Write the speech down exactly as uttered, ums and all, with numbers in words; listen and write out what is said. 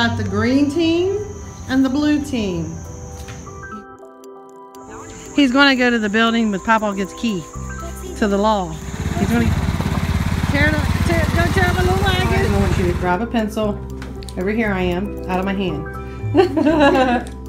got the green team and the blue team. He's going to go to the building with Papa gets key to the law. He's going to tear it up, tear, don't tear up my little wagon. I want you to grab a pencil. Over here I am, out of my hand.